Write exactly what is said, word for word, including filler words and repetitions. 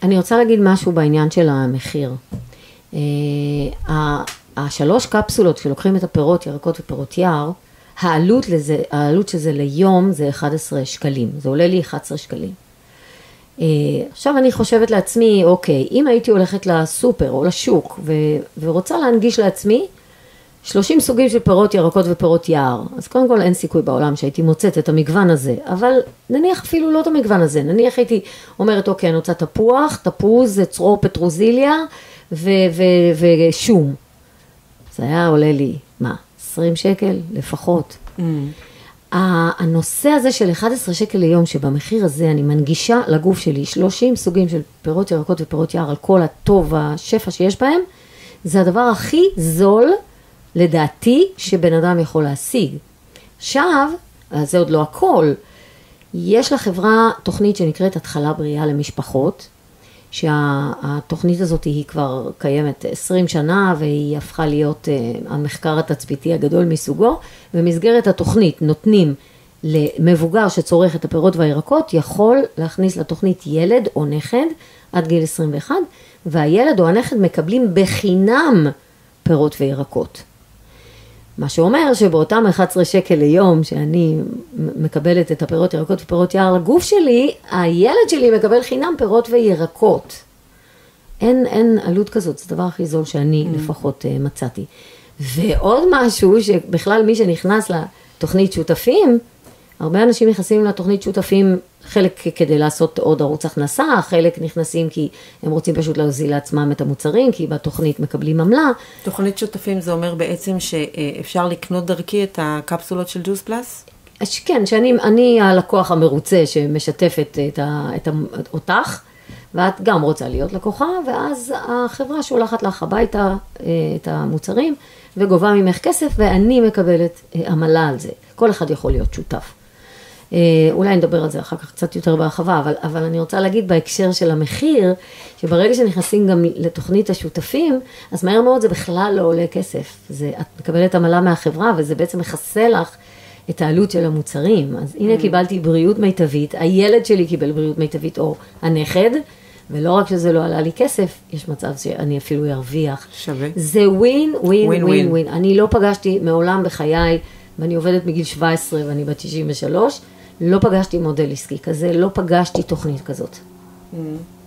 אני רוצה להגיד משהו בעניין של המחיר. השלוש קפסולות שלוקחים את הפירות, ירקות ופירות יער, העלות לזה, העלות שזה ליום זה אחד עשר שקלים, זה עולה לי אחד עשר שקלים. עכשיו אני חושבת לעצמי, אוקיי, אם הייתי הולכת לסופר או לשוק ו- ורוצה להנגיש לעצמי שלושים סוגים של פירות, ירקות ופירות יער, אז קודם כל אין סיכוי בעולם שהייתי מוצאת את המגוון הזה, אבל נניח אפילו לא את המגוון הזה, נניח הייתי אומרת, אוקיי, אני רוצה תפוח, תפוז, צרור פטרוזיליה ו- ו- ושום. זה היה עולה לי, מה, עשרים שקל לפחות. Mm. הנושא הזה של אחד עשר שקל ליום, שבמחיר הזה אני מנגישה לגוף שלי שלושים סוגים של פירות, ירקות ופירות יער, על כל הטוב והשפע שיש בהם, זה הדבר הכי זול, לדעתי, שבן אדם יכול להשיג. עכשיו, זה עוד לא הכל, יש לחברה תוכנית שנקראת התחלה בריאה למשפחות, שהתוכנית הזאת היא כבר קיימת עשרים שנה, והיא הפכה להיות המחקר התצפיתי הגדול מסוגו, במסגרת התוכנית נותנים למבוגר שצורך את הפירות והירקות, יכול להכניס לתוכנית ילד או נכד עד גיל עשרים ואחת, והילד או הנכד מקבלים בחינם פירות וירקות. מה שאומר שבאותם אחד עשר שקל ליום שאני מקבלת את הפירות, ירקות ופירות יער לגוף שלי, הילד שלי מקבל חינם פירות וירקות. אין, אין עלות כזאת, זה הדבר הכי זול שאני mm. לפחות uh, מצאתי. ועוד משהו שבכלל מי שנכנס לתוכנית שותפים, הרבה אנשים נכנסים לתוכנית שותפים, חלק כדי לעשות עוד ערוץ הכנסה, חלק נכנסים כי הם רוצים פשוט להוזיל לעצמם את המוצרים, כי בתוכנית מקבלים עמלה. תוכנית שותפים זה אומר בעצם שאפשר לקנות דרכי את הקפסולות של ג'וס פלאס? כן, שאני אני הלקוח המרוצה שמשתפת את, ה, את אותך, ואת גם רוצה להיות לקוחה, ואז החברה שולחת לך הביתה את המוצרים, וגובה ממך כסף, ואני מקבלת עמלה על זה. כל אחד יכול להיות שותף. אולי נדבר על זה אחר כך קצת יותר בהרחבה, אבל, אבל אני רוצה להגיד בהקשר של המחיר, שברגע שנכנסים גם לתוכנית השותפים, אז מהר מאוד זה בכלל לא עולה כסף. זה, את מקבלת עמלה מהחברה, וזה בעצם מכסה לך את העלות של המוצרים. אז הנה קיבלתי בריאות מיטבית, הילד שלי קיבל בריאות מיטבית, או הנכד, ולא רק שזה לא עלה לי כסף, יש מצב שאני אפילו ירוויח. שווה. זה ווין, ווין, ווין, ווין, ווין. אני לא פגשתי מעולם בחיי, ואני עובדת מגיל שבע עשרה ואני בת שישים ושלוש, לא פגשתי מודל עסקי כזה, לא פגשתי תוכנית כזאת.